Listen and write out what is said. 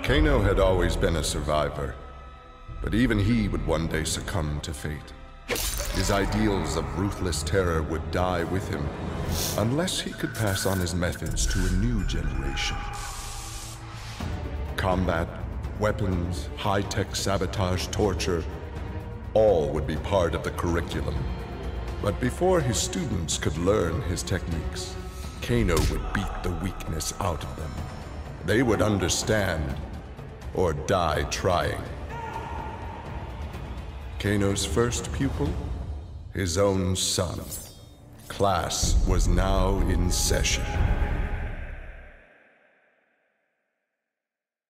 Kano had always been a survivor, but even he would one day succumb to fate. His ideals of ruthless terror would die with him, unless he could pass on his methods to a new generation. Combat, weapons, high-tech sabotage, torture, all would be part of the curriculum. But before his students could learn his techniques, Kano would beat the weakness out of them. They would understand, or die trying. Kano's first pupil? His own son. Class was now in session.